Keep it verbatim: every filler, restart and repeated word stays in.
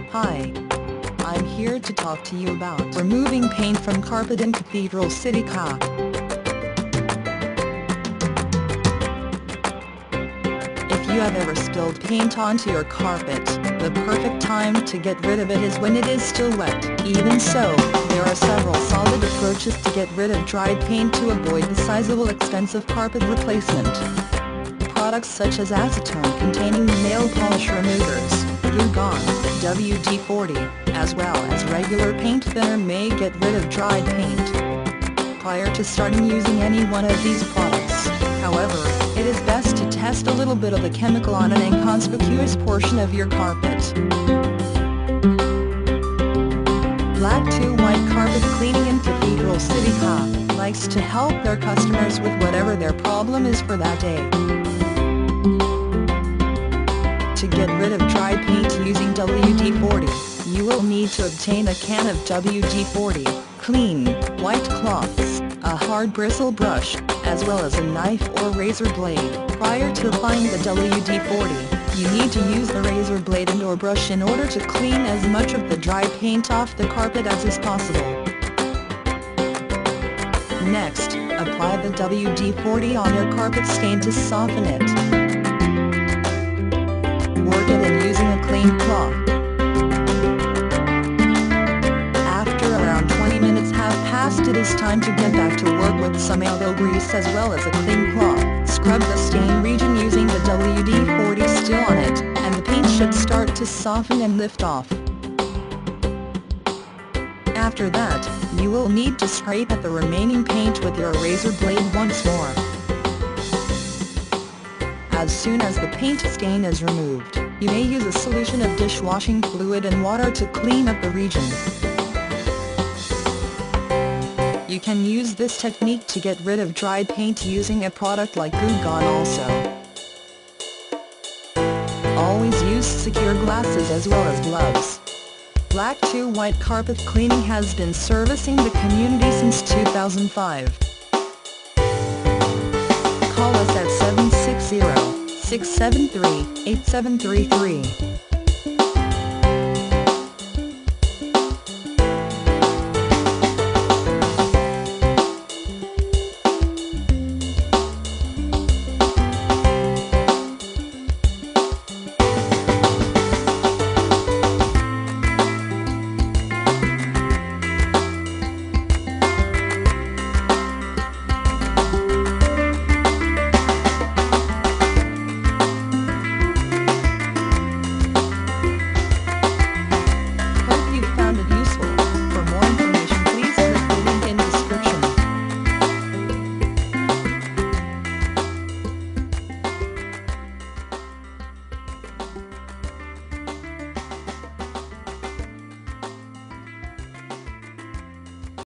Hi. I'm here to talk to you about removing paint from carpet in Cathedral City Ca. If you have ever spilled paint onto your carpet, the perfect time to get rid of it is when it is still wet. Even so, there are several solid approaches to get rid of dried paint to avoid the sizable expensive carpet replacement. Products such as acetone containing nail polish removers, Glue Gone, W D forty, as well as regular paint thinner may get rid of dried paint. Prior to starting using any one of these products, however, it is best to test a little bit of the chemical on an inconspicuous portion of your carpet. Black to White Carpet Cleaning in Cathedral City Ca likes to help their customers with whatever their problem is for that day. To get rid of dried paint using W D forty, you will need to obtain a can of W D forty, clean, white cloths, a hard bristle brush, as well as a knife or razor blade. Prior to applying the W D forty, you need to use the razor blade and or brush in order to clean as much of the dry paint off the carpet as is possible. Next, apply the W D forty on your carpet stain to soften it. Work it in using a clean cloth. After around twenty minutes have passed, it is time to get back to work with some elbow grease as well as a clean cloth. Scrub the stain region using the W D forty still on it, and the paint should start to soften and lift off. After that, you will need to scrape at the remaining paint with your razor blade once more. As soon as the paint stain is removed, you may use a solution of dishwashing fluid and water to clean up the region. You can use this technique to get rid of dried paint using a product like Glue Gone also. Always use secure glasses as well as gloves. Black to White Carpet Cleaning has been servicing the community since two thousand five. Call us at seven six zero, six seven three, eight seven three three.